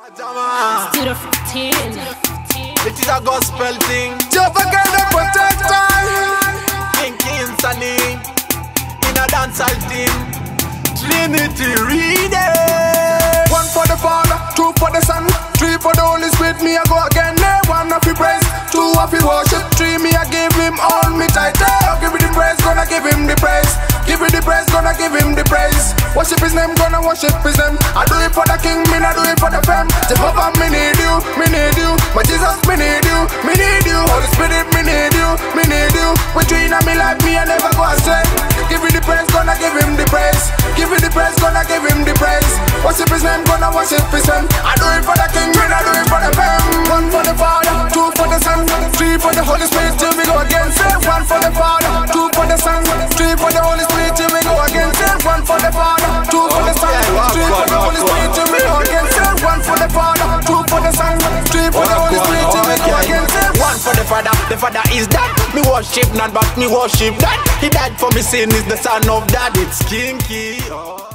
Studio 15. It is a gospel thing. Jehovah God the protector. King Sunny in a dancehall team. Trinity reading. One for the Father, two for the Son, three for the Holy Spirit. Me I go again. One of the praise, two of the worship, three me I give him all me title. Give me the praise, gonna give him the praise. Give me the praise, gonna give him the praise. Worship his name, gonna worship his name. I do it for the King, me not do it for the fam. Jehovah, me need you, me need you. My Jesus, me need you, me need you. Holy Spirit, me need you, me need you. With you in me life, me I never go astray. Give me the praise, gonna give him the praise. Give me the praise, gonna give him the praise. Worship his name, gonna worship his name. I do it for the King, me not do it for the fam. One for the Father, two for the Son, three for the Holy Spirit. Till we go again, say one for the Father, two for the Son, three for the Holy Spirit. Till we go again, say one for the Father, two for the Son, three for the Holy Spirit. Till we go again, say one for the Father, two for the Son, three for the Holy Spirit. Till we go again, say one for the Father is that. Me worship not, but me worship that. He died for me sin, is the Son of that. It's kinky.